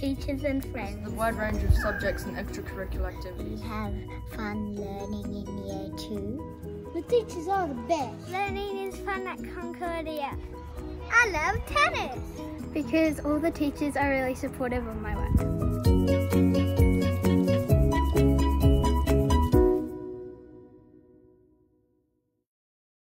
teachers and friends. The wide range of subjects and extracurricular We activities. have fun learning in year 2. The teachers are the best. Learning is fun at Concordia. I love tennis. Because all the teachers are really supportive of my work.